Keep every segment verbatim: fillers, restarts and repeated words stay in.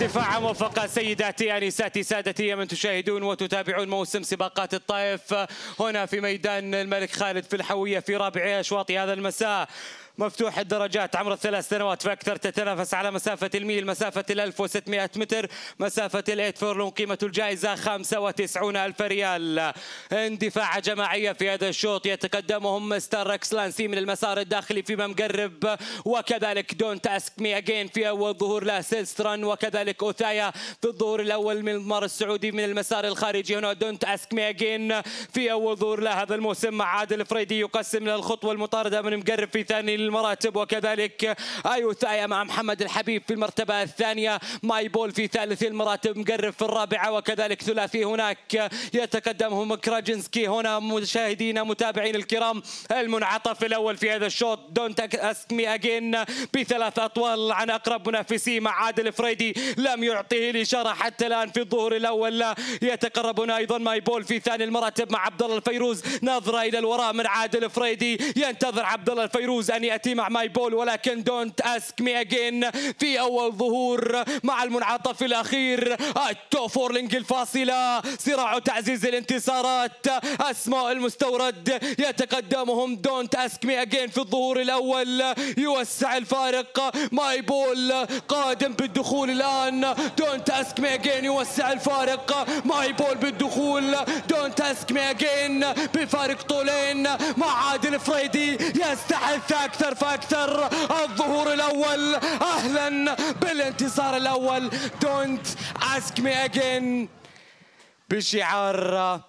دفاع موفقة سيداتي انساتي سادتي من تشاهدون وتتابعون موسم سباقات الطائف هنا في ميدان الملك خالد في الحوية في رابع اشواط هذا المساء. مفتوح الدرجات، عمر الثلاث سنوات فأكثر، تتنافس على مسافة الميل، مسافة ال ألف وستمائة متر، مسافة الإيت فورلون. قيمة الجائزة خمسة وتسعين ألف ريال. اندفاع جماعية في هذا الشوط، يتقدمهم مستر ركسلانسي من المسار الداخلي فيما مقرب، وكذلك دونت اسك مي اجين في أول ظهور له سيلستران، وكذلك أوثايا في الظهور الأول من الممر السعودي من المسار الخارجي. هنا دونت اسك مي اجين في أول ظهور له هذا الموسم مع عادل فريدي، يقسم له الخطوة المطاردة من مقرب في ثاني المراتب، وكذلك ايوثايا مع محمد الحبيب في المرتبة الثانية، ماي بول في ثالث المراتب، مقرب في الرابعة، وكذلك ثلاثي هناك يتقدمهم كراجنسكي. هنا مشاهدينا متابعين الكرام المنعطف الأول في هذا الشوط، دونت اسك مي اجين بثلاث أطوال عن أقرب منافسيه مع عادل فريدي، لم يعطيه الإشارة حتى الآن في الظهور الأول. يتقرب هنا أيضا ماي بول في ثاني المراتب مع عبد الله الفيروز، نظرة إلى الوراء من عادل فريدي، ينتظر عبد الله الفيروز أن يأتي مع ماي بول، ولكن دونت اسك مي اجين في أول ظهور مع المنعطف الأخير. التو فورلينج الفاصلة، صراع تعزيز الانتصارات، أسماء المستورد يتقدمهم دونت اسك مي اجين في الظهور الأول، يوسع الفارق. ماي بول قادم بالدخول الآن، دونت اسك مي اجين يوسع الفارق. ماي بول بالدخول، دونت اسك مي اجين بفارق طولين مع عادل فريدي، يستحث أكثر فأكثر. الظهور الأول، أهلا بالانتصار الأول دونت اسك مي اجين بشعار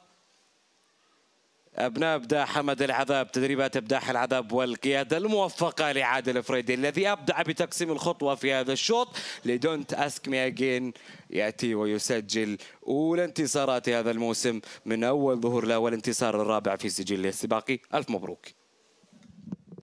أبناء إبداع حمد العذاب، تدريبات إبداع العذاب والقيادة الموفقة لعادل فريدي الذي أبدع بتقسيم الخطوة في هذا الشوط. لدونت اسك مي اجين يأتي ويسجل أولى انتصارات هذا الموسم من أول ظهور له، والانتصار الرابع في سجله السباقي. ألف مبروك.